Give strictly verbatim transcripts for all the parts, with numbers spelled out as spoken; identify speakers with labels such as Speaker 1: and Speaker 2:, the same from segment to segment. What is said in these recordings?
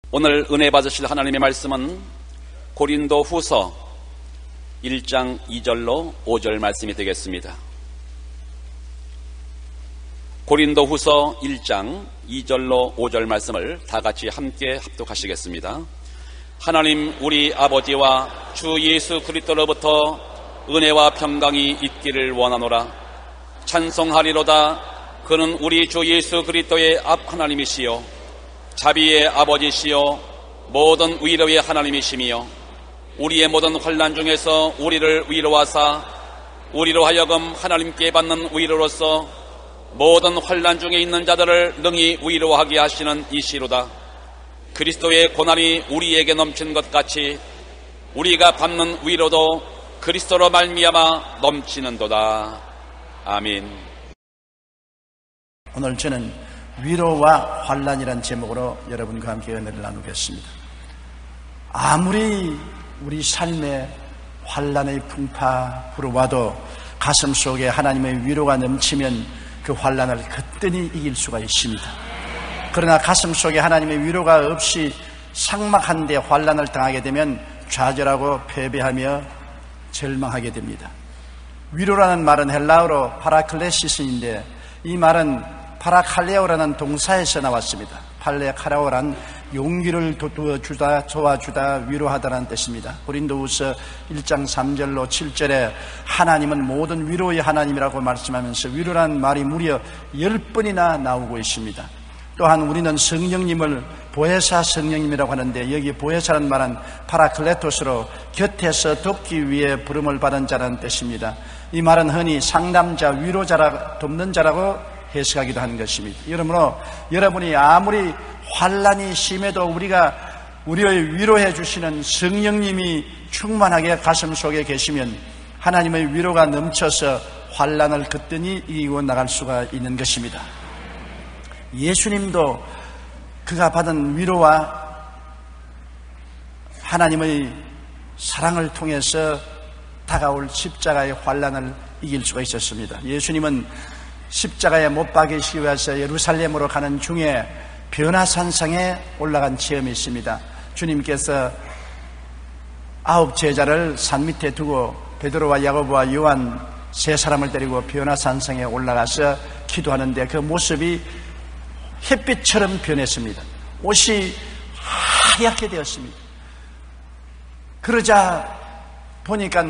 Speaker 1: 오늘 은혜 받으실 하나님의 말씀은 고린도 후서 일 장 이 절로 오 절 말씀이 되겠습니다. 고린도 후서 일 장 이 절로 오 절 말씀을 다 같이 함께 합독하시겠습니다. 하나님 우리 아버지와 주 예수 그리스도로부터 은혜와 평강이 있기를 원하노라. 찬송하리로다. 그는 우리 주 예수 그리스도의 앞 하나님이시요 자비의 아버지시요 모든 위로의 하나님이시며 우리의 모든 환난 중에서 우리를 위로하사 우리로 하여금 하나님께 받는 위로로서 모든 환난 중에 있는 자들을 능히 위로하게 하시는 이시로다. 그리스도의 고난이 우리에게 넘친 것 같이 우리가 받는 위로도 그리스도로 말미암아 넘치는도다. 아멘.
Speaker 2: 오늘 저는 위로와 환난이란 제목으로 여러분과 함께 은혜를 나누겠습니다. 아무리 우리 삶에 환난의 풍파 불어와도 가슴 속에 하나님의 위로가 넘치면 그 환난을 거뜬히 이길 수가 있습니다. 그러나 가슴 속에 하나님의 위로가 없이 삭막한데 환난을 당하게 되면 좌절하고 패배하며 절망하게 됩니다. 위로라는 말은 헬라어로 파라클레시스인데 이 말은 파라칼레오라는 동사에서 나왔습니다. 팔레카라오란 용기를 돋워주다, 도와주다, 위로하다라는 뜻입니다. 고린도후서 일 장 삼 절로 칠 절에 하나님은 모든 위로의 하나님이라고 말씀하면서 위로라는 말이 무려 열 번이나 나오고 있습니다. 또한 우리는 성령님을 보혜사 성령님이라고 하는데 여기 보혜사라는 말은 파라클레토스로 곁에서 돕기 위해 부름을 받은 자라는 뜻입니다. 이 말은 흔히 상담자, 위로자라, 돕는 자라고 해석하기도 하는 것입니다. 여러분으로 여러분이 아무리 환난이 심해도 우리가 우리를 위로해 주시는 성령님이 충만하게 가슴 속에 계시면 하나님의 위로가 넘쳐서 환난을 거뜬히 이기고 나갈 수가 있는 것입니다. 예수님도 그가 받은 위로와 하나님의 사랑을 통해서 다가올 십자가의 환난을 이길 수가 있었습니다. 예수님은 십자가에 못 박이시기 위해서 예루살렘으로 가는 중에 변화산상에 올라간 체험이 있습니다. 주님께서 아홉 제자를 산 밑에 두고 베드로와 야고보와 요한 세 사람을 데리고 변화산상에 올라가서 기도하는데 그 모습이 햇빛처럼 변했습니다. 옷이 하얗게 되었습니다. 그러자 보니까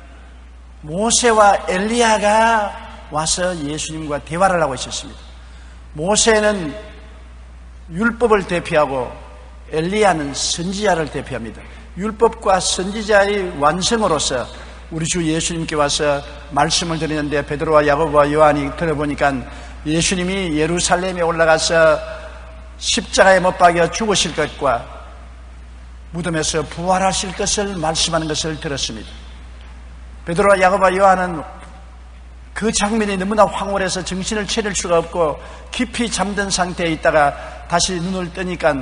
Speaker 2: 모세와 엘리야가 와서 예수님과 대화를 하고 있었습니다. 모세는 율법을 대표하고 엘리야는 선지자를 대표합니다. 율법과 선지자의 완성으로서 우리 주 예수님께 와서 말씀을 드리는데 베드로와 야고보와 요한이 들어보니까 예수님이 예루살렘에 올라가서 십자가에 못 박여 죽으실 것과 무덤에서 부활하실 것을 말씀하는 것을 들었습니다. 베드로와 야고보와 요한은 그 장면이 너무나 황홀해서 정신을 차릴 수가 없고 깊이 잠든 상태에 있다가 다시 눈을 뜨니까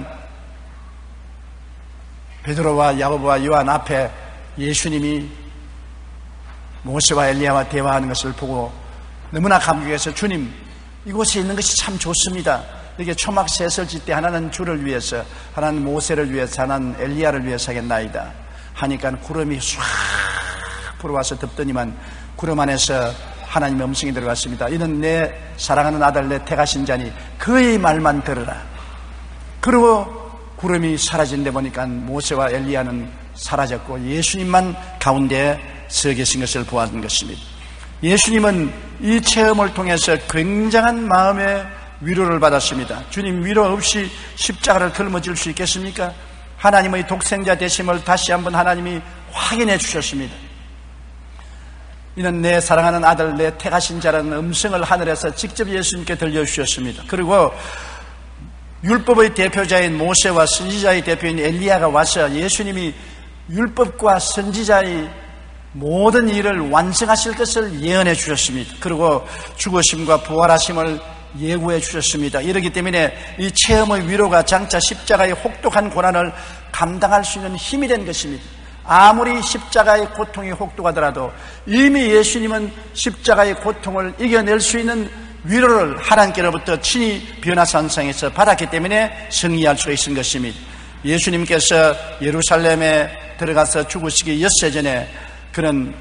Speaker 2: 베드로와 야고보와 요한 앞에 예수님이 모세와 엘리야와 대화하는 것을 보고 너무나 감격해서 주님 이곳에 있는 것이 참 좋습니다. 이게 초막 세설지 때 하나는 주를 위해서 하나는 모세를 위해서 하나는 엘리야를 위해서 하겠나이다 하니까 구름이 唰 불어와서 덮더니만 구름 안에서 하나님의 음성이 들어갔습니다. 이는 내 사랑하는 아들 내 택하신 자니 그의 말만 들으라. 그리고 구름이 사라진 데 보니까 모세와 엘리야는 사라졌고 예수님만 가운데 서 계신 것을 보았던 것입니다. 예수님은 이 체험을 통해서 굉장한 마음의 위로를 받았습니다. 주님 위로 없이 십자가를 걸머질 수 있겠습니까? 하나님의 독생자 되심을 다시 한번 하나님이 확인해 주셨습니다. 이는 내 사랑하는 아들 내 택하신 자라는 음성을 하늘에서 직접 예수님께 들려주셨습니다. 그리고 율법의 대표자인 모세와 선지자의 대표인 엘리야가 와서 예수님이 율법과 선지자의 모든 일을 완성하실 것을 예언해 주셨습니다. 그리고 죽으심과 부활하심을 예고해 주셨습니다. 이렇기 때문에 이 체험의 위로가 장차 십자가의 혹독한 고난을 감당할 수 있는 힘이 된 것입니다. 아무리 십자가의 고통이 혹독하더라도 이미 예수님은 십자가의 고통을 이겨낼 수 있는 위로를 하나님께로부터 친히 변화산상에서 받았기 때문에 승리할 수 있는 것입니다. 예수님께서 예루살렘에 들어가서 죽으시기 엿새 전에 그는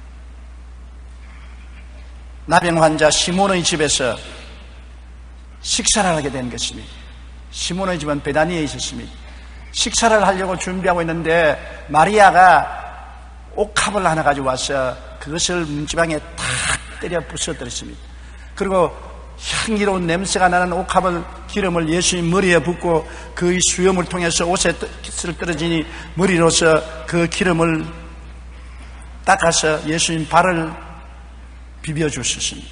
Speaker 2: 나병 환자 시몬의 집에서 식사를 하게 된 것입니다. 시몬의 집은 베다니에 있었습니다. 식사를 하려고 준비하고 있는데 마리아가 옥합을 하나 가지고 와서 그것을 문지방에 탁 때려 부숴뜨렸습니다. 그리고 향기로운 냄새가 나는 옥합을 기름을 예수님 머리에 붓고 그 수염을 통해서 옷에 떨어지니 머리로서 그 기름을 닦아서 예수님 발을 비벼주셨습니다.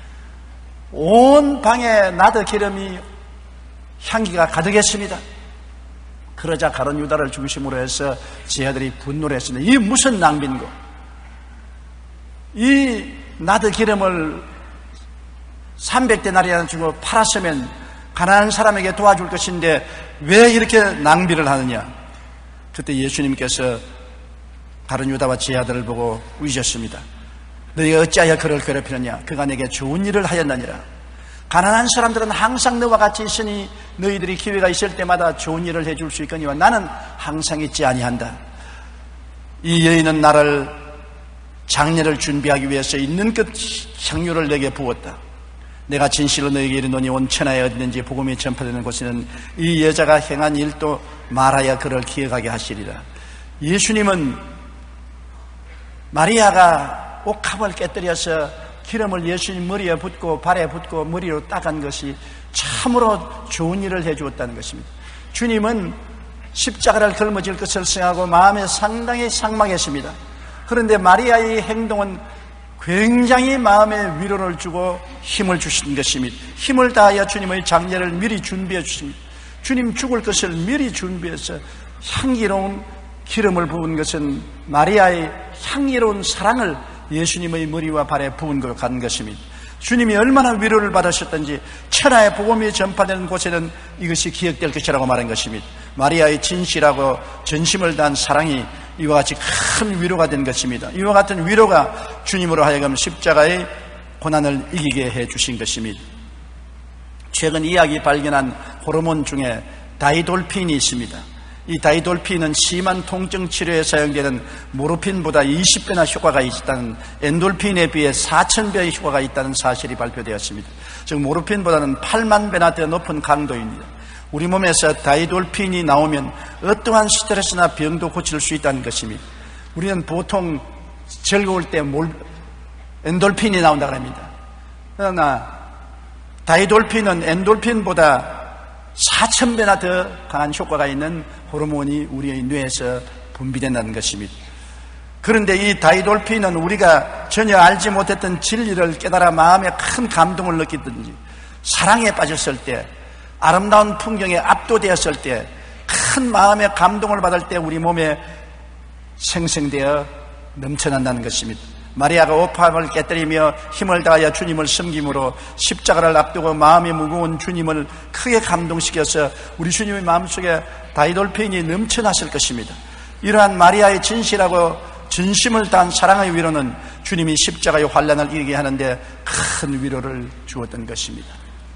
Speaker 2: 온 방에 나드 기름이 향기가 가득했습니다. 그러자 가룟 유다를 중심으로 해서 제자들이 분노를 했습니다. 이 무슨 낭비인고? 이 나드 기름을 삼백 데나리나 주고 팔았으면 가난한 사람에게 도와줄 것인데 왜 이렇게 낭비를 하느냐? 그때 예수님께서 가룟 유다와 제자들을 보고 우셨습니다. 너희가 어찌하여 그를 괴롭히느냐? 그가 내게 좋은 일을 하였느니라. 가난한 사람들은 항상 너와 같이 있으니 너희들이 기회가 있을 때마다 좋은 일을 해줄 수 있거니와 나는 항상 있지 아니한다. 이 여인은 나를 장례를 준비하기 위해서 있는 끝 향유를 내게 부었다. 내가 진실로 너희에게 이르노니 온 천하에 어디든지 복음이 전파되는 곳에는 이 여자가 행한 일도 말하여 그를 기억하게 하시리라. 예수님은 마리아가 옥합을 깨뜨려서 기름을 예수님 머리에 붓고 발에 붓고 머리로 닦은 것이 참으로 좋은 일을 해주었다는 것입니다. 주님은 십자가를 걸머질 것을 생각하고 마음에 상당히 상망했습니다. 그런데 마리아의 행동은 굉장히 마음에 위로를 주고 힘을 주신 것입니다. 힘을 다하여 주님의 장례를 미리 준비해 주십니다. 주님 죽을 것을 미리 준비해서 향기로운 기름을 부은 것은 마리아의 향기로운 사랑을 예수님의 머리와 발에 부은 것 같은 것입니다. 주님이 얼마나 위로를 받으셨던지 천하의 복음이 전파되는 곳에는 이것이 기억될 것이라고 말한 것입니다. 마리아의 진실하고 전심을 다한 사랑이 이와 같이 큰 위로가 된 것입니다. 이와 같은 위로가 주님으로 하여금 십자가의 고난을 이기게 해주신 것입니다. 최근 이야기 발견한 호르몬 중에 다이돌핀이 있습니다. 이 다이돌핀은 심한 통증 치료에 사용되는 모르핀보다 이십 배나 효과가 있다는, 엔돌핀에 비해 사천 배의 효과가 있다는 사실이 발표되었습니다. 즉 모르핀보다는 팔만 배나 더 높은 강도입니다. 우리 몸에서 다이돌핀이 나오면 어떠한 스트레스나 병도 고칠 수 있다는 것입니다. 우리는 보통 즐거울 때 몰, 엔돌핀이 나온다고 합니다. 그러나 다이돌핀은 엔돌핀보다 사천 배나 더 강한 효과가 있는 호르몬이 우리의 뇌에서 분비된다는 것입니다. 그런데 이 다이돌핀은 우리가 전혀 알지 못했던 진리를 깨달아 마음에 큰 감동을 느끼든지, 사랑에 빠졌을 때, 아름다운 풍경에 압도되었을 때, 큰 마음의 감동을 받을 때 우리 몸에 생성되어 넘쳐난다는 것입니다. 마리아가 옥합을 깨뜨리며 힘을 다하여 주님을 섬김으로 십자가를 앞두고 마음이 무거운 주님을 크게 감동시켜서 우리 주님의 마음속에 다이돌핀이 넘쳐났을 것입니다. 이러한 마리아의 진실하고 진심을 다한 사랑의 위로는 주님이 십자가의 환난을 이기게 하는데 큰 위로를 주었던 것입니다.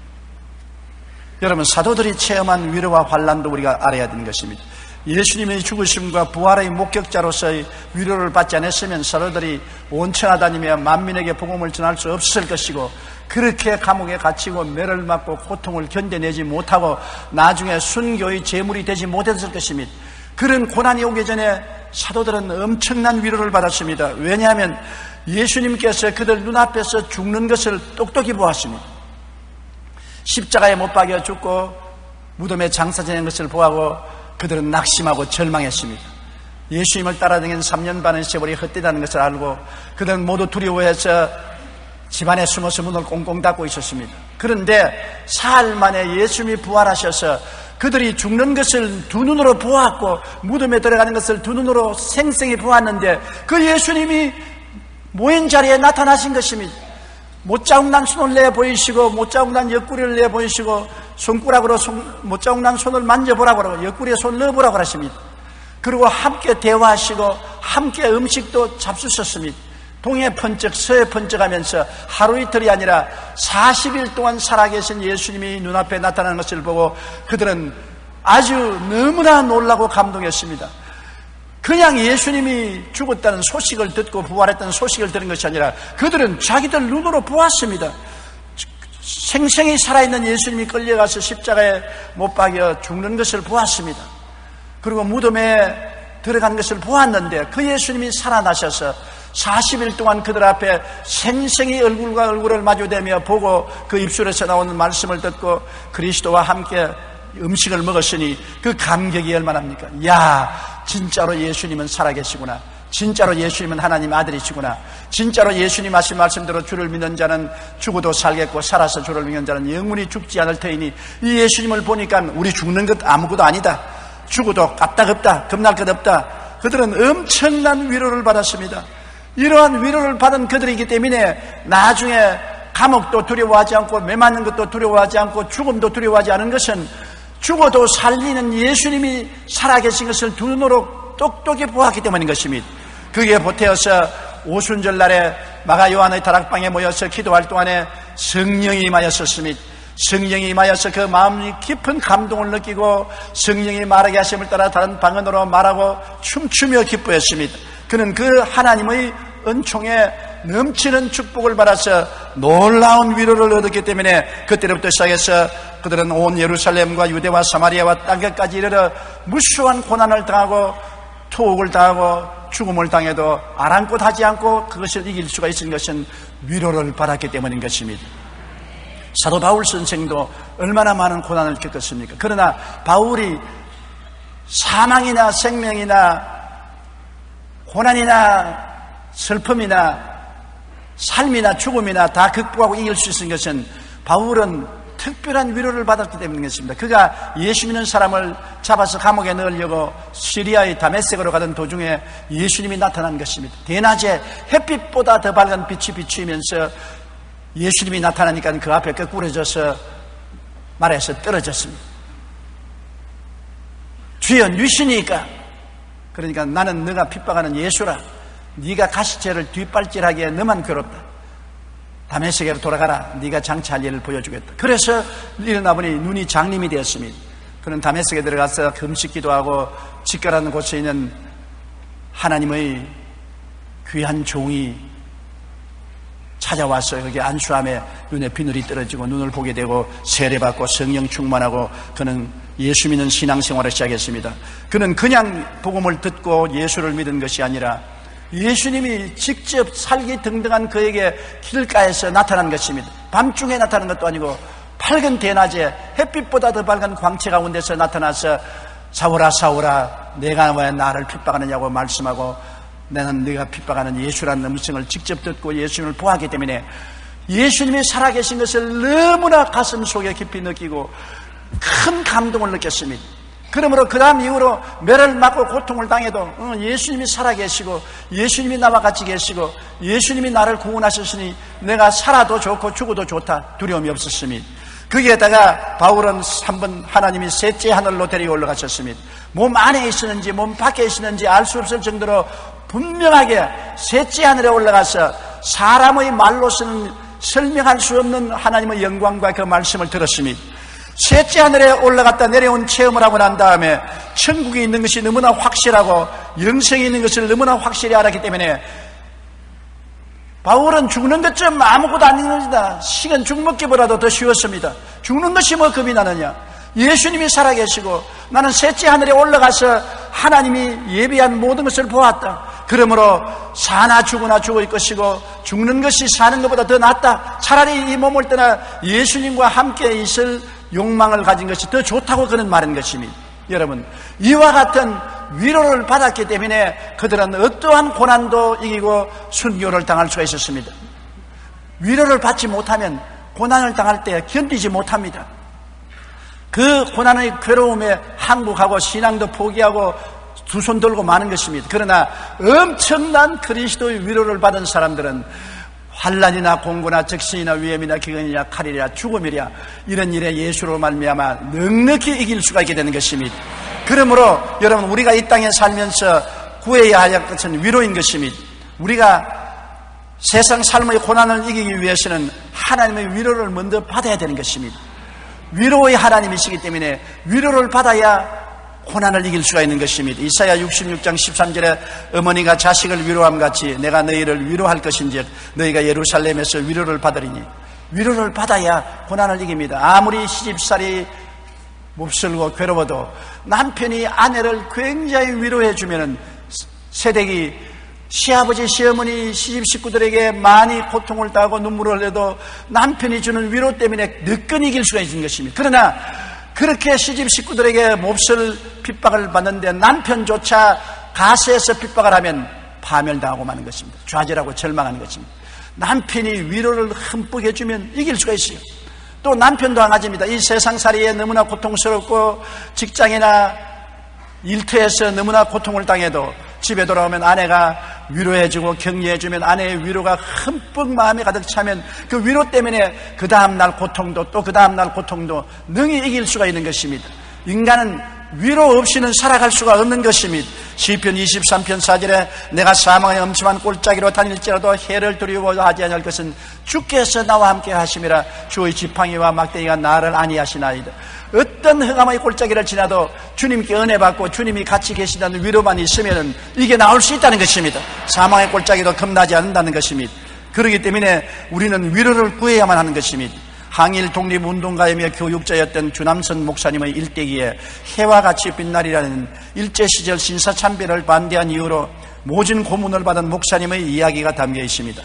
Speaker 2: 여러분, 사도들이 체험한 위로와 환난도 우리가 알아야 되는 것입니다. 예수님의 죽으심과 부활의 목격자로서의 위로를 받지 않았으면 사도들이 온 천하 다니며 만민에게 복음을 전할 수 없을 것이고, 그렇게 감옥에 갇히고 매를 맞고 고통을 견뎌내지 못하고 나중에 순교의 제물이 되지 못했을 것입니다. 그런 고난이 오기 전에 사도들은 엄청난 위로를 받았습니다. 왜냐하면 예수님께서 그들 눈앞에서 죽는 것을 똑똑히 보았습니다. 십자가에 못 박여 죽고 무덤에 장사 지낸 것을 보고 그들은 낙심하고 절망했습니다. 예수님을 따라다니는 삼 년 반의 세월이 헛되다는 것을 알고 그들은 모두 두려워해서 집안에 숨어서 문을 꽁꽁 닫고 있었습니다. 그런데 사흘 만에 예수님이 부활하셔서 그들이 죽는 것을 두 눈으로 보았고 무덤에 들어가는 것을 두 눈으로 생생히 보았는데 그 예수님이 모인 자리에 나타나신 것입니다. 못자국난 손을 내 보이시고 못자국난 옆구리를 내 보이시고 손가락으로 손, 못자국난 손을 만져보라고 하고 옆구리에 손을 넣어보라고 하십니다. 그리고 함께 대화하시고 함께 음식도 잡수셨습니다. 동해 번쩍 서해 번쩍 하면서 하루 이틀이 아니라 사십 일 동안 살아계신 예수님이 눈앞에 나타나는 것을 보고 그들은 아주 너무나 놀라고 감동했습니다. 그냥 예수님이 죽었다는 소식을 듣고 부활했다는 소식을 들은 것이 아니라 그들은 자기들 눈으로 보았습니다. 생생히 살아있는 예수님이 끌려가서 십자가에 못 박여 죽는 것을 보았습니다. 그리고 무덤에 들어간 것을 보았는데 그 예수님이 살아나셔서 사십 일 동안 그들 앞에 생생히 얼굴과 얼굴을 마주대며 보고 그 입술에서 나오는 말씀을 듣고 그리스도와 함께 음식을 먹었으니 그 감격이 얼마나입니까? 야, 진짜로 예수님은 살아계시구나. 진짜로 예수님은 하나님 아들이시구나. 진짜로 예수님 하신 말씀대로 주를 믿는 자는 죽어도 살겠고 살아서 주를 믿는 자는 영원히 죽지 않을 터이니 이 예수님을 보니까 우리 죽는 것 아무것도 아니다. 죽어도 까딱없다. 겁날 것 없다. 그들은 엄청난 위로를 받았습니다. 이러한 위로를 받은 그들이기 때문에 나중에 감옥도 두려워하지 않고 매 맞는 것도 두려워하지 않고 죽음도 두려워하지 않은 것은 죽어도 살리는 예수님이 살아계신 것을 두 눈으로 똑똑히 보았기 때문인 것입니다. 그게 보태어서 오순절 날에 마가 요한의 다락방에 모여서 기도할 동안에 성령이 임하였었습니다. 성령이 임하여서 그 마음이 깊은 감동을 느끼고 성령이 말하게 하심을 따라 다른 방언으로 말하고 춤추며 기뻐했습니다. 그는 그 하나님의 은총에 넘치는 축복을 받아서 놀라운 위로를 얻었기 때문에 그때부터 시작해서 그들은 온 예루살렘과 유대와 사마리아와 땅끝까지 이르러 무수한 고난을 당하고 투옥을 당하고 죽음을 당해도 아랑곳하지 않고 그것을 이길 수가 있는 것은 위로를 받았기 때문인 것입니다. 사도 바울 선생도 얼마나 많은 고난을 겪었습니까? 그러나 바울이 사망이나 생명이나 고난이나 슬픔이나 삶이나 죽음이나 다 극복하고 이길 수 있는 것은 바울은 특별한 위로를 받았기 때문인 것입니다. 그가 예수 믿는 사람을 잡아서 감옥에 넣으려고 시리아의 다메섹으로 가던 도중에 예수님이 나타난 것입니다. 대낮에 햇빛보다 더 밝은 빛이 비추면서 예수님이 나타나니까 그 앞에 거꾸러져서 말해서 떨어졌습니다. 주여 누시니까, 그러니까 나는 너가 핍박하는 예수라. 네가 가시체를 뒷발질하기에 너만 괴롭다. 다메섹으로 돌아가라. 네가 장차할 일을 보여주겠다. 그래서 일어나 보니 눈이 장림이 되었습니다. 그는 다메섹에 들어가서 금식 기도하고 직가라는 곳에 있는 하나님의 귀한 종이 찾아와서 여기 안수함에 눈에 비늘이 떨어지고 눈을 보게 되고 세례받고 성령 충만하고 그는 예수 믿는 신앙생활을 시작했습니다. 그는 그냥 복음을 듣고 예수를 믿은 것이 아니라 예수님이 직접 살기 등등한 그에게 길가에서 나타난 것입니다. 밤중에 나타난 것도 아니고 밝은 대낮에 햇빛보다 더 밝은 광채 가운데서 나타나서 사울아 사울아 내가 왜 나를 핍박하느냐고 말씀하고 나는 네가 핍박하는 예수라는 음성을 직접 듣고 예수님을 보았기 때문에 예수님이 살아계신 것을 너무나 가슴 속에 깊이 느끼고 큰 감동을 느꼈습니다. 그러므로 그 다음 이후로 매를 맞고 고통을 당해도 예수님이 살아계시고 예수님이 나와 같이 계시고 예수님이 나를 구원하셨으니 내가 살아도 좋고 죽어도 좋다. 두려움이 없었습니다. 거기에다가 바울은 한번 하나님이 셋째 하늘로 데리고 올라가셨습니다. 몸 안에 있었는지 몸 밖에 있었는지 알 수 없을 정도로 분명하게 셋째 하늘에 올라가서 사람의 말로서는 설명할 수 없는 하나님의 영광과 그 말씀을 들었습니다. 셋째 하늘에 올라갔다 내려온 체험을 하고 난 다음에 천국에 있는 것이 너무나 확실하고 영생에 있는 것을 너무나 확실히 알았기 때문에 바울은 죽는 것 좀 아무것도 아닌 것이다. 식은 죽먹기보다도 더 쉬웠습니다. 죽는 것이 뭐 겁이 나느냐. 예수님이 살아계시고 나는 셋째 하늘에 올라가서 하나님이 예비한 모든 것을 보았다. 그러므로 사나 죽으나 죽을 것이고 죽는 것이 사는 것보다 더 낫다. 차라리 이 몸을 떠나 예수님과 함께 있을 욕망을 가진 것이 더 좋다고 그는 말한 것입니다. 여러분, 이와 같은 위로를 받았기 때문에 그들은 어떠한 고난도 이기고 순교를 당할 수가 있었습니다. 위로를 받지 못하면 고난을 당할 때 견디지 못합니다. 그 고난의 괴로움에 항복하고 신앙도 포기하고 두 손 들고 마는 것입니다. 그러나 엄청난 그리스도의 위로를 받은 사람들은 환난이나 공고나 적신이나 위험이나 기근이나 칼이나 죽음이랴 이런 일에 예수로 말미암아 넉넉히 이길 수가 있게 되는 것입니다. 그러므로 여러분, 우리가 이 땅에 살면서 구해야 할 것은 위로인 것입니다. 우리가 세상 삶의 고난을 이기기 위해서는 하나님의 위로를 먼저 받아야 되는 것입니다. 위로의 하나님이시기 때문에 위로를 받아야 고난을 이길 수가 있는 것입니다. 이사야 육십육 장 십삼 절에 어머니가 자식을 위로함 같이 내가 너희를 위로할 것인즉 너희가 예루살렘에서 위로를 받으리니, 위로를 받아야 고난을 이깁니다. 아무리 시집살이 몹쓸고 괴로워도 남편이 아내를 굉장히 위로해 주면은 세댁이 시아버지 시어머니 시집 식구들에게 많이 고통을 당하고 눈물을 흘려도 남편이 주는 위로 때문에 늦건 이길 수가 있는 것입니다. 그러나 그렇게 시집 식구들에게 몹쓸 핍박을 받는데 남편조차 가세에서 핍박을 하면 파멸당하고 마는 것입니다. 좌절하고 절망하는 것입니다. 남편이 위로를 흠뻑 해주면 이길 수가 있어요. 또 남편도 마찬가지입니다. 이 세상살이에 너무나 고통스럽고 직장이나 일터에서 너무나 고통을 당해도 집에 돌아오면 아내가 위로해주고 격려해주면 아내의 위로가 흠뻑 마음에 가득 차면 그 위로 때문에 그 다음날 고통도 또 그 다음날 고통도 능히 이길 수가 있는 것입니다. 인간은 위로 없이는 살아갈 수가 없는 것입니다. 시편 이십삼 편 사 절에 내가 사망의 엄침한 골짜기로 다닐지라도 해를 두려워하지 아니할 것은 주께서 나와 함께 하심이라. 주의 지팡이와 막대기가 나를 안위하시나이다. 어떤 흑암의 골짜기를 지나도 주님께 은혜 받고 주님이 같이 계시다는 위로만 있으면 이게 나올 수 있다는 것입니다. 사망의 골짜기도 겁나지 않는다는 것입니다. 그렇기 때문에 우리는 위로를 구해야만 하는 것입니다. 항일 독립운동가이며 교육자였던 주남선 목사님의 일대기에 해와 같이 빛나리라는 일제시절 신사참배를 반대한 이유로 모진 고문을 받은 목사님의 이야기가 담겨 있습니다.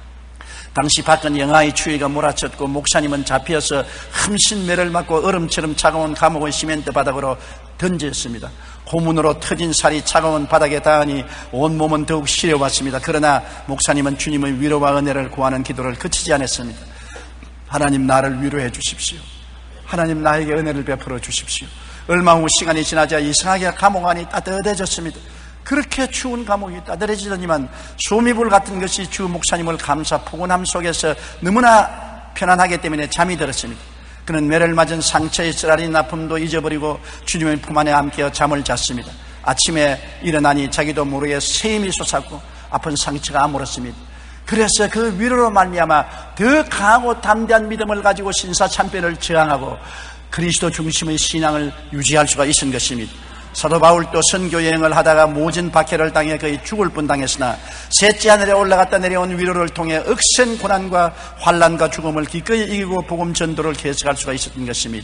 Speaker 2: 당시 밖은 영하의 추위가 몰아쳤고 목사님은 잡혀서 흠신매를 맞고 얼음처럼 차가운 감옥의 시멘트 바닥으로 던졌습니다. 고문으로 터진 살이 차가운 바닥에 닿으니 온몸은 더욱 시려왔습니다. 그러나 목사님은 주님의 위로와 은혜를 구하는 기도를 그치지 않았습니다. 하나님, 나를 위로해 주십시오. 하나님, 나에게 은혜를 베풀어 주십시오. 얼마 후 시간이 지나자 이상하게 감옥 안이 따뜻해졌습니다. 그렇게 추운 감옥이 따뜻해지더니만 소미불 같은 것이 주 목사님을 감사 포근함 속에서 너무나 편안하기 때문에 잠이 들었습니다. 그는 매를 맞은 상처의 쓰라린 아픔도 잊어버리고 주님의 품 안에 함께 잠을 잤습니다. 아침에 일어나니 자기도 모르게 세임이 솟았고 아픈 상처가 아물었습니다. 그래서 그 위로로 말미암아 더 강하고 담대한 믿음을 가지고 신사참배를 저항하고 그리스도 중심의 신앙을 유지할 수가 있은 것입니다. 사도 바울도 선교 여행을 하다가 모진 박해를 당해 거의 죽을 뻔당했으나 셋째 하늘에 올라갔다 내려온 위로를 통해 억센 고난과 환난과 죽음을 기꺼이 이기고 복음 전도를 계속할 수가 있었던 것입니다.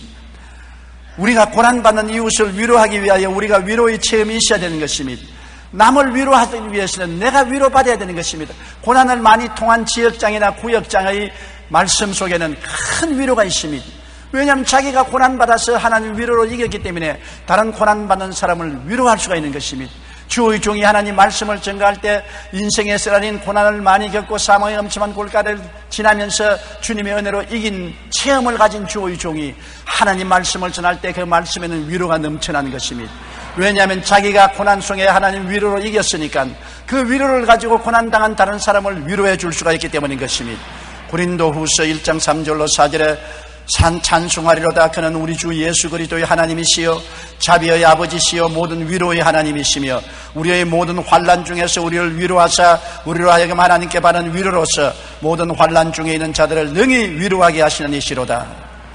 Speaker 2: 우리가 고난받는 이웃을 위로하기 위하여 우리가 위로의 체험이 있어야 되는 것입니다. 남을 위로하기 위해서는 내가 위로받아야 되는 것입니다. 고난을 많이 통한 지역장이나 구역장의 말씀 속에는 큰 위로가 있습니다. 왜냐하면 자기가 고난받아서 하나님 위로로 이겼기 때문에 다른 고난받는 사람을 위로할 수가 있는 것입니다. 주의 종이 하나님 말씀을 전가할 때 인생의 쓰라린 고난을 많이 겪고 사망의 엄침한 골가를 지나면서 주님의 은혜로 이긴 체험을 가진 주의 종이 하나님 말씀을 전할 때 그 말씀에는 위로가 넘쳐나는 것입니다. 왜냐하면 자기가 고난 속에 하나님 위로로 이겼으니까 그 위로를 가지고 고난당한 다른 사람을 위로해 줄 수가 있기 때문인 것입니다. 고린도후서 일 장 삼 절로 사 절에 산 찬송하리로다. 그는 우리 주 예수 그리스도의 하나님이시여 자비의 아버지시여 모든 위로의 하나님이시며 우리의 모든 환난 중에서 우리를 위로하사 우리로 하여금 하나님께 받은 위로로서 모든 환난 중에 있는 자들을 능히 위로하게 하시는 이시로다.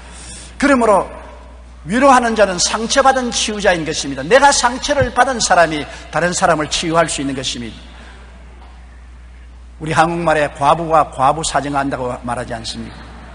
Speaker 2: 그러므로 위로하는 자는 상처받은 치유자인 것입니다. 내가 상처를 받은 사람이 다른 사람을 치유할 수 있는 것입니다. 우리 한국말에 과부가 과부 사정한다고 말하지 않습니까?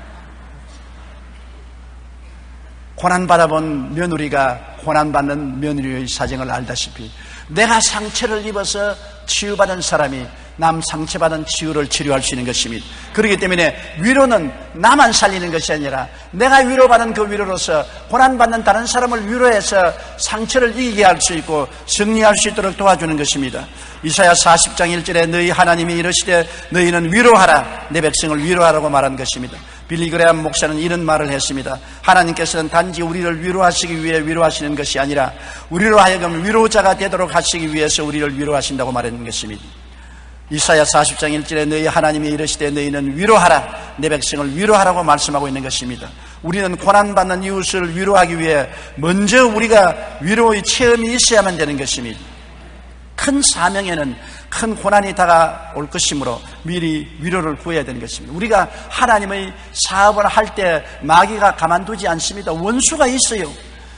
Speaker 2: 고난받아본 며느리가 고난받는 며느리의 사정을 알다시피 내가 상처를 입어서 치유받은 사람이 남 상처받은 치유를 치료할 수 있는 것입니다. 그렇기 때문에 위로는 나만 살리는 것이 아니라 내가 위로받은 그 위로로서 고난받는 다른 사람을 위로해서 상처를 이기게 할 수 있고 승리할 수 있도록 도와주는 것입니다. 이사야 사십 장 일 절에 너희 하나님이 이르시되 너희는 위로하라 내 백성을 위로하라고 말한 것입니다. 빌리 그레함 목사는 이런 말을 했습니다. 하나님께서는 단지 우리를 위로하시기 위해 위로하시는 것이 아니라 우리로 하여금 위로자가 되도록 하시기 위해서 우리를 위로하신다고 말하는 것입니다. 이사야 사십 장 일 절에 너희 하나님이 이르시되 너희는 위로하라 내 백성을 위로하라고 말씀하고 있는 것입니다. 우리는 고난받는 이웃을 위로하기 위해 먼저 우리가 위로의 체험이 있어야만 되는 것입니다. 큰 사명에는 큰 고난이 다가올 것이므로 미리 위로를 구해야 되는 것입니다. 우리가 하나님의 사업을 할 때 마귀가 가만두지 않습니다. 원수가 있어요.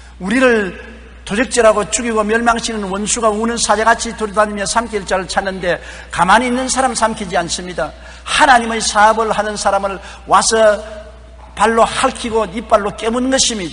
Speaker 2: 우리를 도적질하고 죽이고 멸망시키는 원수가 우는 사자같이 돌아다니며 삼킬 자를 찾는데 가만히 있는 사람 삼키지 않습니다. 하나님의 사업을 하는 사람을 와서 발로 핥히고 이빨로 깨무는 것입니다.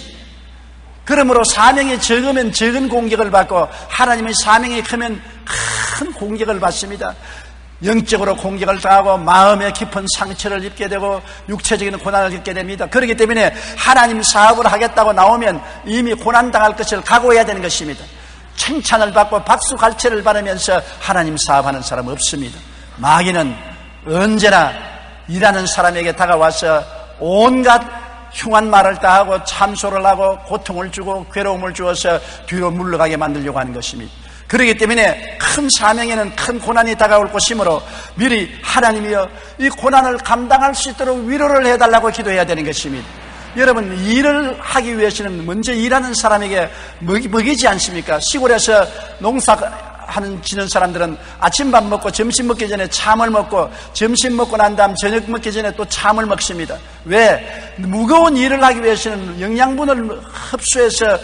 Speaker 2: 그러므로 사명이 적으면 적은 공격을 받고 하나님의 사명이 크면 큰 공격을 받습니다. 영적으로 공격을 당하고 마음의 깊은 상처를 입게 되고 육체적인 고난을 겪게 됩니다. 그렇기 때문에 하나님 사업을 하겠다고 나오면 이미 고난당할 것을 각오해야 되는 것입니다. 칭찬을 받고 박수 갈채를 받으면서 하나님 사업하는 사람 없습니다. 마귀는 언제나 일하는 사람에게 다가와서 온갖 흉한 말을 다 하고 참소를 하고 고통을 주고 괴로움을 주어서 뒤로 물러가게 만들려고 하는 것입니다. 그렇기 때문에 큰 사명에는 큰 고난이 다가올 것이므로 미리 하나님이여 이 고난을 감당할 수 있도록 위로를 해달라고 기도해야 되는 것입니다. 여러분, 일을 하기 위해서는 먼저 일하는 사람에게 먹이, 먹이지 않습니까? 시골에서 농사하는 지는 사람들은 아침밥 먹고 점심 먹기 전에 참을 먹고 점심 먹고 난 다음 저녁 먹기 전에 또 참을 먹습니다. 왜? 무거운 일을 하기 위해서는 영양분을 흡수해서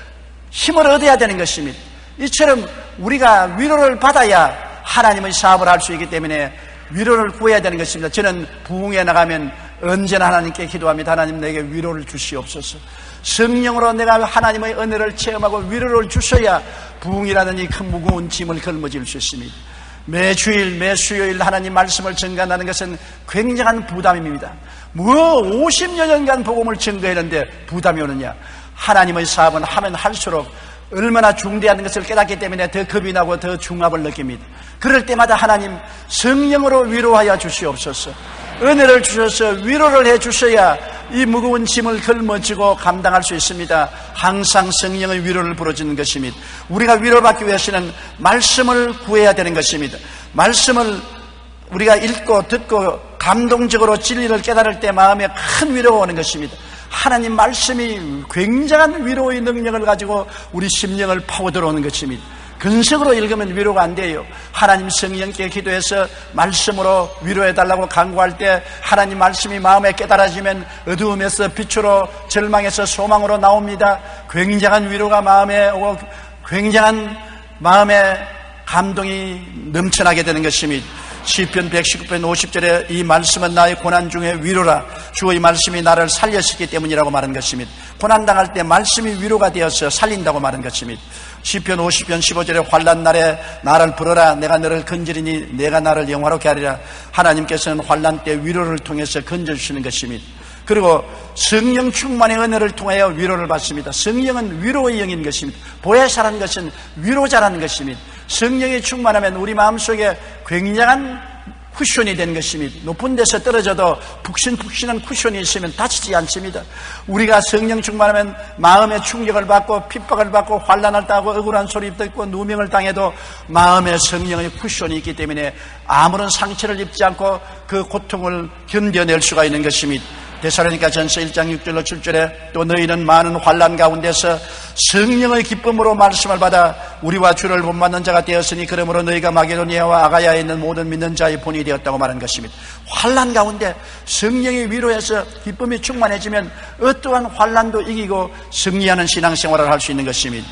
Speaker 2: 힘을 얻어야 되는 것입니다. 이처럼 우리가 위로를 받아야 하나님의 사업을 할 수 있기 때문에 위로를 구해야 되는 것입니다. 저는 부흥에 나가면 언제나 하나님께 기도합니다. 하나님, 내게 위로를 주시옵소서. 성령으로 내가 하나님의 은혜를 체험하고 위로를 주셔야 부흥이라는 이 큰 무거운 짐을 걸머질 수 있습니다. 매 주일 매 수요일 하나님 말씀을 증거한다는 것은 굉장한 부담입니다. 뭐 오십 년간 복음을 증거했는데 부담이 오느냐? 하나님의 사업은 하면 할수록 얼마나 중대한 것을 깨닫기 때문에 더 겁이 나고 더 중압을 느낍니다. 그럴 때마다 하나님 성령으로 위로하여 주시옵소서. 은혜를 주셔서 위로를 해 주셔야 이 무거운 짐을 걸머지고 감당할 수 있습니다. 항상 성령의 위로를 부르짖는 것입니다. 우리가 위로받기 위해서는 말씀을 구해야 되는 것입니다. 말씀을 우리가 읽고 듣고 감동적으로 진리를 깨달을 때 마음에 큰 위로가 오는 것입니다. 하나님 말씀이 굉장한 위로의 능력을 가지고 우리 심령을 파고 들어오는 것입니다. 근석으로 읽으면 위로가 안 돼요. 하나님 성령께 기도해서 말씀으로 위로해달라고 간구할 때 하나님 말씀이 마음에 깨달아지면 어두움에서 빛으로 절망에서 소망으로 나옵니다. 굉장한 위로가 마음에 오고 굉장한 마음에 감동이 넘쳐나게 되는 것입니다. 시편 백십구 편 오십 절에 이 말씀은 나의 고난 중에 위로라. 주의 말씀이 나를 살렸기 때문이라고 말한 것입니다. 고난당할 때 말씀이 위로가 되어서 살린다고 말한 것입니다. 시편 오십 편 십오 절에 환난 날에 나를 부르라. 내가 너를 건지리니 내가 나를 영화롭게 하리라. 하나님께서는 환난 때 위로를 통해서 건져주시는 것입니다. 그리고 성령 충만의 은혜를 통하여 위로를 받습니다. 성령은 위로의 영인 것입니다. 보혜사라는 것은 위로자라는 것입니다. 성령이 충만하면 우리 마음속에 굉장한 쿠션이 되는 것입니다. 높은 데서 떨어져도 푹신푹신한 쿠션이 있으면 다치지 않습니다. 우리가 성령 충만하면 마음의 충격을 받고 핍박을 받고 환난을 당하고 억울한 소리 듣고 누명을 당해도 마음의 성령의 쿠션이 있기 때문에 아무런 상처를 입지 않고 그 고통을 견뎌낼 수가 있는 것입니다. 데살로니가 전서 일 장 육 절로 칠 절에 또 너희는 많은 환난 가운데서 성령의 기쁨으로 말씀을 받아 우리와 주를 본받는 자가 되었으니 그러므로 너희가 마게도니아와 아가야에 있는 모든 믿는 자의 본이 되었다고 말한 것입니다. 환난 가운데 성령이 위로해서 기쁨이 충만해지면 어떠한 환난도 이기고 승리하는 신앙생활을 할 수 있는 것입니다.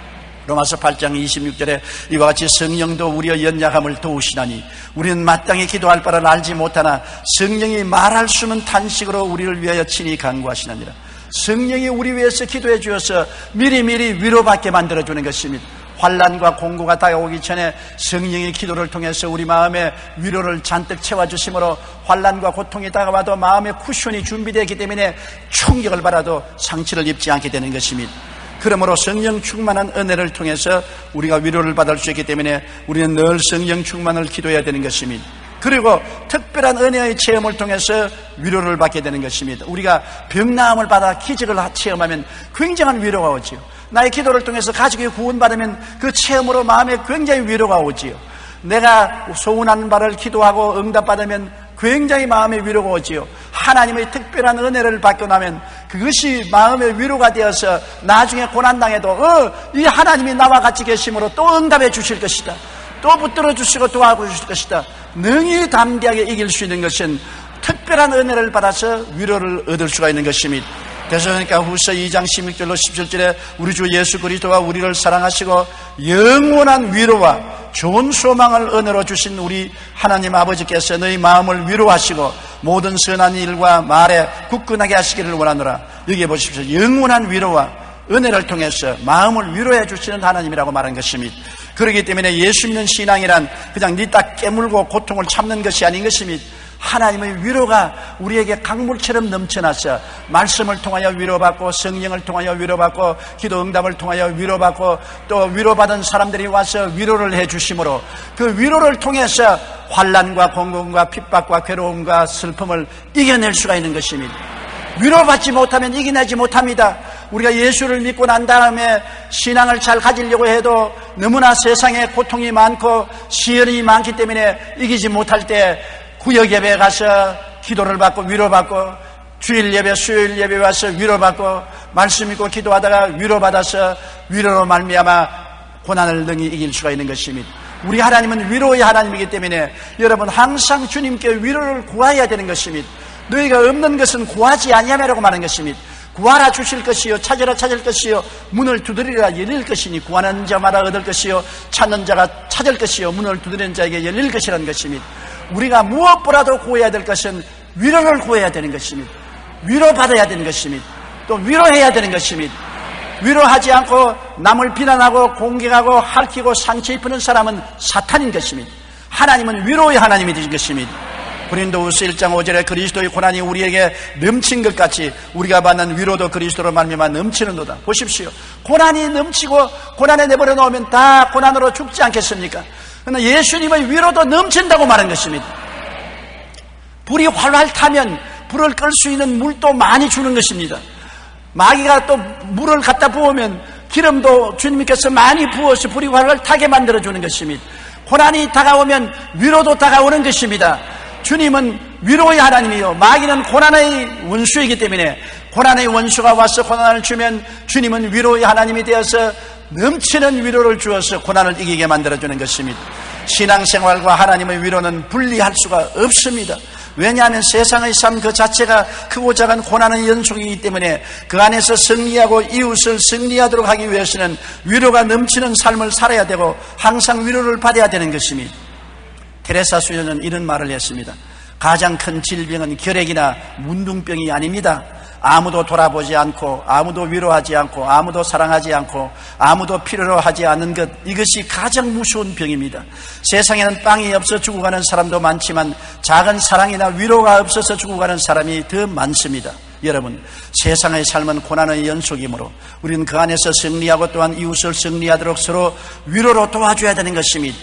Speaker 2: 로마서 팔 장 이십육 절에 이와 같이 성령도 우리의 연약함을 도우시나니 우리는 마땅히 기도할 바를 알지 못하나 성령이 말할 수 없는 탄식으로 우리를 위하여 친히 간구하시느니라. 성령이 우리 위해서 기도해 주어서 미리미리 위로받게 만들어주는 것입니다. 환난과 공고가 다가오기 전에 성령의 기도를 통해서 우리 마음에 위로를 잔뜩 채워주심으로 환난과 고통이 다가와도 마음의 쿠션이 준비되기 때문에 충격을 받아도 상처를 입지 않게 되는 것입니다. 그러므로 성령 충만한 은혜를 통해서 우리가 위로를 받을 수 있기 때문에 우리는 늘 성령 충만을 기도해야 되는 것입니다. 그리고 특별한 은혜의 체험을 통해서 위로를 받게 되는 것입니다. 우리가 병나음을 받아 기적을 체험하면 굉장한 위로가 오지요. 나의 기도를 통해서 가족이 구원받으면 그 체험으로 마음에 굉장히 위로가 오지요. 내가 소원하는 바를 기도하고 응답받으면 굉장히 마음의 위로가 오지요. 하나님의 특별한 은혜를 받고 나면 그것이 마음의 위로가 되어서 나중에 고난당해도 어, 이 하나님이 나와 같이 계심으로 또 응답해 주실 것이다. 또 붙들어 주시고 도와주실 것이다. 능히 담대하게 이길 수 있는 것은 특별한 은혜를 받아서 위로를 얻을 수가 있는 것입니다. 데살로니가 후서 이 장 십육 절로 십칠 절에 우리 주 예수 그리스도가 우리를 사랑하시고 영원한 위로와 좋은 소망을 은혜로 주신 우리 하나님 아버지께서 너희 마음을 위로하시고 모든 선한 일과 말에 굳건하게 하시기를 원하노라. 여기 보십시오. 영원한 위로와 은혜를 통해서 마음을 위로해 주시는 하나님이라고 말한 것입니다. 그렇기 때문에 예수 믿는 신앙이란 그냥 니 딱 깨물고 고통을 참는 것이 아닌 것입니다. 하나님의 위로가 우리에게 강물처럼 넘쳐나서 말씀을 통하여 위로받고 성령을 통하여 위로받고 기도 응답을 통하여 위로받고 또 위로받은 사람들이 와서 위로를 해 주심으로 그 위로를 통해서 환난과 공공과 핍박과 괴로움과 슬픔을 이겨낼 수가 있는 것입니다. 위로받지 못하면 이겨내지 못합니다. 우리가 예수를 믿고 난 다음에 신앙을 잘 가지려고 해도 너무나 세상에 고통이 많고 시련이 많기 때문에 이기지 못할 때 구역 예배에 가서 기도를 받고 위로받고 주일 예배, 수요일 예배 와서 위로받고 말씀 읽고 기도하다가 위로받아서 위로로 말미암아 고난을 능히 이길 수가 있는 것입니다. 우리 하나님은 위로의 하나님이기 때문에 여러분 항상 주님께 위로를 구해야 되는 것입니다. 너희가 없는 것은 구하지 아니하매라고 말하는 것입니다. 구하라 주실 것이요 찾으라 찾을 것이요 문을 두드리라 열릴 것이니 구하는 자마다 얻을 것이요 찾는 자가 찾을 것이요 문을 두드리는 자에게 열릴 것이라는 것입니다. 우리가 무엇보다도 구해야 될 것은 위로를 구해야 되는 것입니다. 위로받아야 되는 것입니다. 또 위로해야 되는 것입니다. 위로하지 않고 남을 비난하고 공격하고 핥히고 상처 입히는 사람은 사탄인 것입니다. 하나님은 위로의 하나님이 되신 것입니다. 고린도후서 일 장 오 절에 그리스도의 고난이 우리에게 넘친 것 같이 우리가 받는 위로도 그리스도로 말미암아 넘치는도다. 보십시오. 고난이 넘치고 고난에 내버려 놓으면 다 고난으로 죽지 않겠습니까? 그러나 예수님의 위로도 넘친다고 말한 것입니다. 불이 활활 타면 불을 끌 수 있는 물도 많이 주는 것입니다. 마귀가 또 물을 갖다 부으면 기름도 주님께서 많이 부어서 불이 활활 타게 만들어주는 것입니다. 고난이 다가오면 위로도 다가오는 것입니다. 주님은 위로의 하나님이요 마귀는 고난의 원수이기 때문에 고난의 원수가 와서 고난을 주면 주님은 위로의 하나님이 되어서 넘치는 위로를 주어서 고난을 이기게 만들어주는 것입니다. 신앙생활과 하나님의 위로는 분리할 수가 없습니다. 왜냐하면 세상의 삶 그 자체가 크고 작은 고난의 연속이기 때문에 그 안에서 승리하고 이웃을 승리하도록 하기 위해서는 위로가 넘치는 삶을 살아야 되고 항상 위로를 받아야 되는 것입니다. 테레사 수녀는 이런 말을 했습니다. 가장 큰 질병은 결핵이나 문둥병이 아닙니다. 아무도 돌아보지 않고 아무도 위로하지 않고 아무도 사랑하지 않고 아무도 필요로 하지 않는 것, 이것이 가장 무서운 병입니다. 세상에는 빵이 없어 죽어가는 사람도 많지만 작은 사랑이나 위로가 없어서 죽어가는 사람이 더 많습니다. 여러분, 세상의 삶은 고난의 연속이므로 우리는 그 안에서 승리하고 또한 이웃을 승리하도록 서로 위로로 도와줘야 되는 것입니다.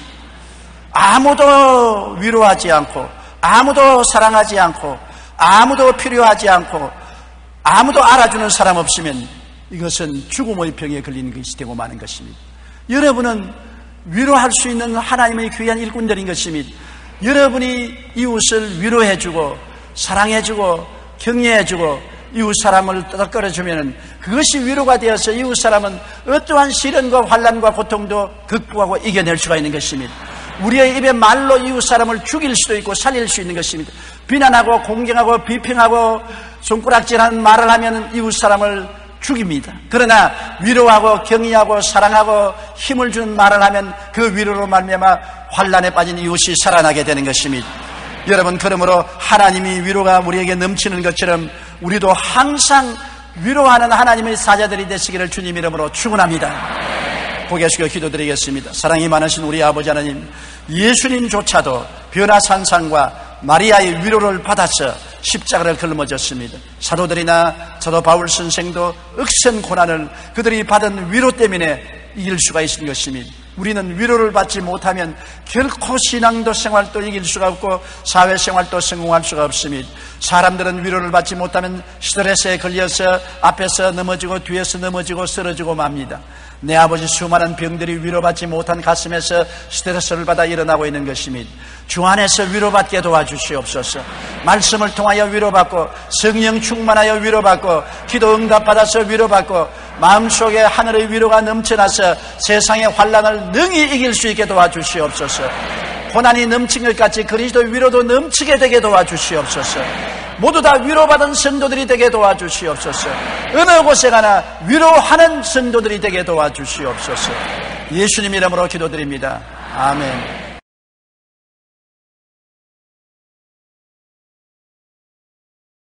Speaker 2: 아무도 위로하지 않고 아무도 사랑하지 않고 아무도 필요하지 않고 아무도 알아주는 사람 없으면 이것은 죽음의 병에 걸리는 것이 되고 마는 것입니다. 여러분은 위로할 수 있는 하나님의 귀한 일꾼들인 것입니다. 여러분이 이웃을 위로해주고 사랑해주고 격려해주고 이웃 사람을 떠들어주면 그것이 위로가 되어서 이웃 사람은 어떠한 시련과 환난과 고통도 극복하고 이겨낼 수가 있는 것입니다. 우리의 입에 말로 이웃 사람을 죽일 수도 있고 살릴 수 있는 것입니다. 비난하고 공경하고 비평하고 손가락질하는 말을 하면 이웃 사람을 죽입니다. 그러나 위로하고 격려하고 사랑하고 힘을 주는 말을 하면 그 위로로 말미암아 환난에 빠진 이웃이 살아나게 되는 것입니다. 여러분, 그러므로 하나님이 위로가 우리에게 넘치는 것처럼 우리도 항상 위로하는 하나님의 사자들이 되시기를 주님 이름으로 축원합니다. 고개 숙여 기도드리겠습니다. 사랑이 많으신 우리 아버지 하나님, 예수님조차도 변화산상과 마리아의 위로를 받아서 십자가를 걸머졌습니다. 사도들이나 사도 바울 선생도 억센 고난을 그들이 받은 위로 때문에 이길 수가 있는 것입니다. 우리는 위로를 받지 못하면 결코 신앙도 생활도 이길 수가 없고 사회생활도 성공할 수가 없습니다. 사람들은 위로를 받지 못하면 스트레스에 걸려서 앞에서 넘어지고 뒤에서 넘어지고 쓰러지고 맙니다. 내 아버지, 수많은 병들이 위로받지 못한 가슴에서 스트레스를 받아 일어나고 있는 것입니다. 주 안에서 위로받게 도와주시옵소서. 말씀을 통하여 위로받고 성령 충만하여 위로받고 기도 응답받아서 위로받고 마음속에 하늘의 위로가 넘쳐나서 세상의 환난을 능히 이길 수 있게 도와주시옵소서. 고난이 넘친 것 같이 그리스도의 위로도 넘치게 되게 도와주시옵소서. 모두 다 위로받은 성도들이 되게 도와주시옵소서. 어느 곳에 가나 위로하는 성도들이 되게 도와주시옵소서. 예수님 이름으로 기도드립니다. 아멘.